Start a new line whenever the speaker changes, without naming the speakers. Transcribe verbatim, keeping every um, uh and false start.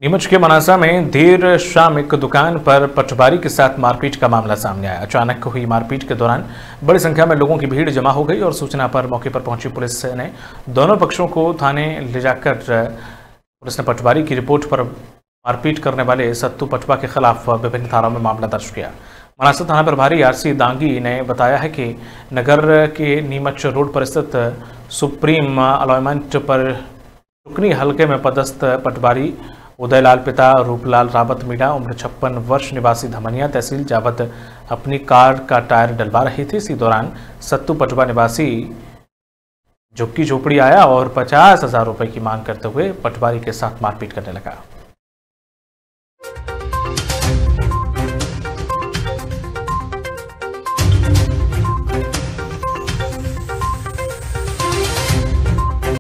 नीमच के मनासा में देर शाम एक दुकान पर पटवारी के साथ मारपीट का मामला सामने आया। अचानक हुई मारपीट के दौरान बड़ी संख्या में लोगों की भीड़ जमा हो गई और सूचना पर मौके पर पहुंची पुलिस ने दोनों पक्षों को थाने ले जाकर पुलिस ने पटवारी की रिपोर्ट पर मारपीट करने वाले सत्तू पटवा के खिलाफ विभिन्न धाराओं में मामला दर्ज किया। मनासा थाना प्रभारी आरसी दांगी ने बताया है कि नगर के नीमच रोड पर स्थित सुप्रीम अलॉयमेंट पर टुकनी हल्के में पदस्थ पटवारी उदयलाल पिता रूपलाल रावत मीणा उम्र छप्पन वर्ष निवासी धमनिया तहसील जावत अपनी कार का टायर डलवा रही थी। इसी दौरान सत्तू पटवा निवासी झुग्गी झोपड़ी आया और पचास हजार रुपए की मांग करते हुए पटवारी के साथ मारपीट करने लगा।